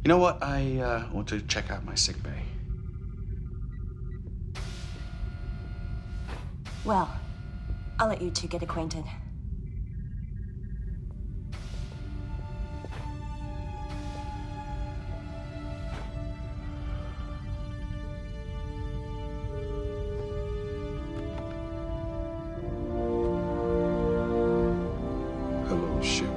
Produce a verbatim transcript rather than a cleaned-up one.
You know what? I uh, want to check out my sick bay. Well, I'll let you two get acquainted. Hello, ship.